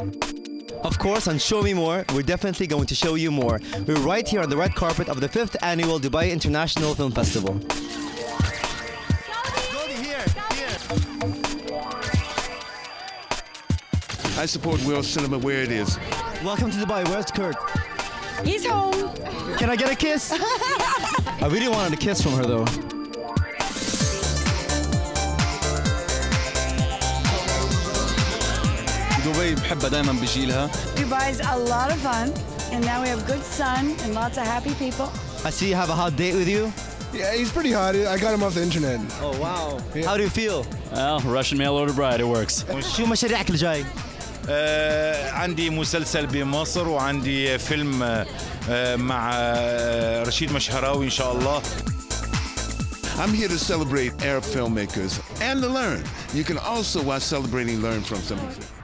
Of course, on Show Me More, we're definitely going to show you more. We're right here on the red carpet of the 5th Annual Dubai International Film Festival. I support world cinema where it is. Welcome to Dubai. Where's Kurt? He's home. Can I get a kiss? I really wanted a kiss from her though. دبي بحبها دائما بيجي لها. Dubai's a lot of fun, and now we have good sun and lots of happy people. I see you have a hot date with you. Yeah, he's pretty hot. I got him off the internet. Oh wow. Yeah. How do you feel? Well, Russian mail order bride, it works. شو مشاريعك الجاي؟ عندي مسلسل بمصر وعندي فيلم مع رشيد مشهراوي إن شاء الله. I'm here to celebrate Arab filmmakers and to learn. You can also, while celebrating, learn from some of them.